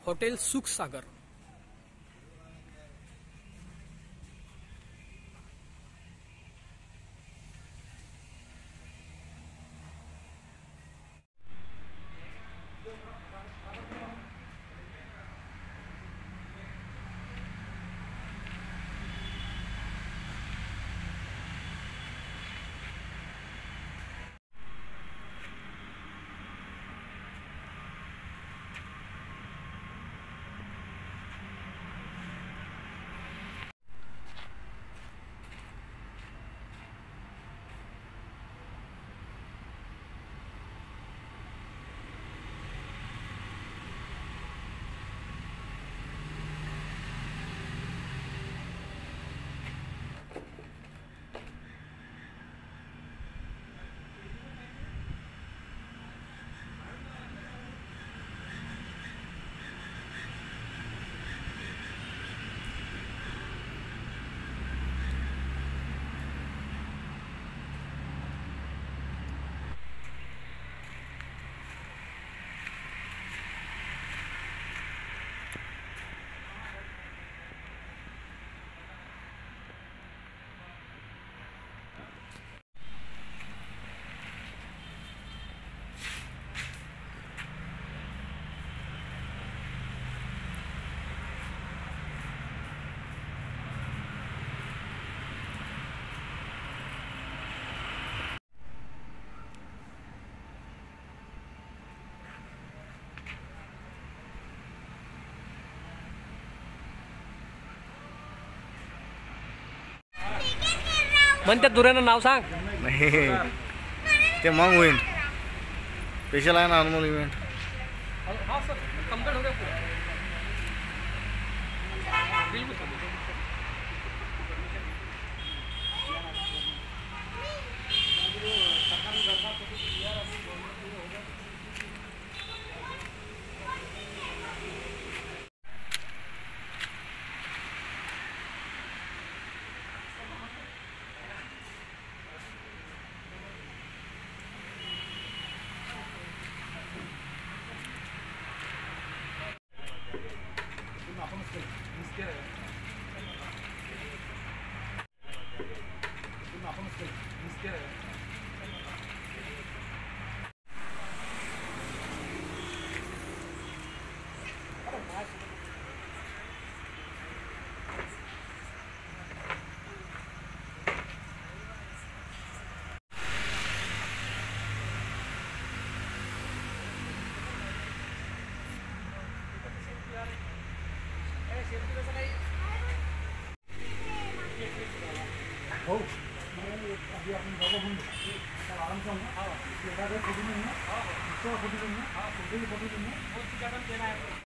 Hotel Sukhsagar. मन त्या दुऱ्यानं नाव सांग। नाही ते मग होईल। स्पेशल आहे ना अनमोल इव्हेंट। हाँ सर, कंप्लीट हो गया पूरा। बिल्कुल। हो अभी आपण बाबा म्हणून आराम से ना, हाँ, ये बात है, खुद ही नहीं है, हाँ, इसको खुद ही नहीं है, हाँ, खुद ही नहीं है, बहुत ज़्यादा देना है।